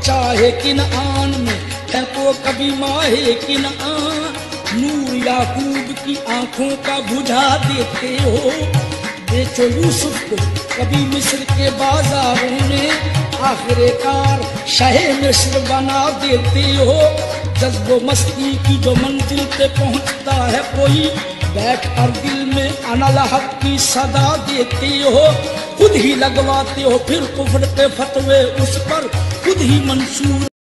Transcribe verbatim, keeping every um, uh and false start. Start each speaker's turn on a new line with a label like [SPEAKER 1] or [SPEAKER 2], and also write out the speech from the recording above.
[SPEAKER 1] चाहे किनआन में फेंको कभी माहे किनआन, नूर याकूब की आंखों का बुझा देते हो। बेचो यूसुफ को कभी मिस्र के बाजारों में, आखिरकार शहे मिस्र बना देते हो। जज्बो मस्ती की जो मंजिल पे पहुंचता है कोई, बैठ कर दिल में अनल हक की सदा देते हो। खुद ही लगवाते हो फिर कुफ्र के फतवे उस पर, खुद ही मंसूर